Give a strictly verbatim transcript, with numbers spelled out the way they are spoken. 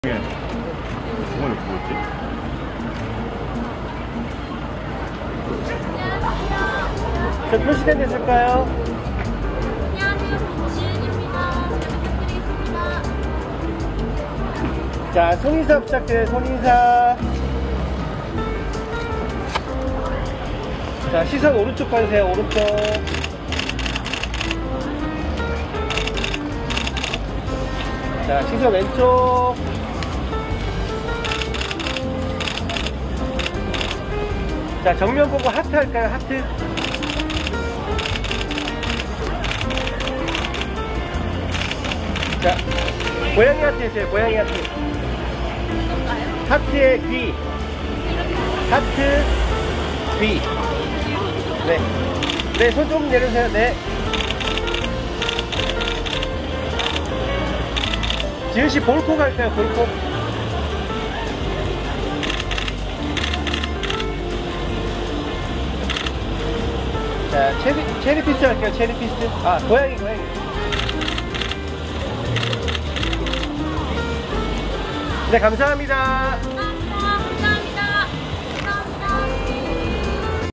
주머니 뭐였지? 저 표시된 데 쓸까요? 안녕하세요, 지은입니다. 부탁드리겠습니다. 자, 손인사 부탁드려요. 손인사. 자, 시선 오른쪽 봐주세요. 오른쪽. 자, 시선 왼쪽. 자, 정면 보고 하트 할까요? 하트. 자, 고양이 하트 해주세요. 고양이 하트. 하트의 귀. 하트 귀. 네. 네, 손 좀 내려주세요. 네. 지은씨 볼콕 할까요? 볼콕. 자, 체리, 체리 피스 할게요. 체리 피스. 아, 고양이, 고양이. 네, 감사합니다.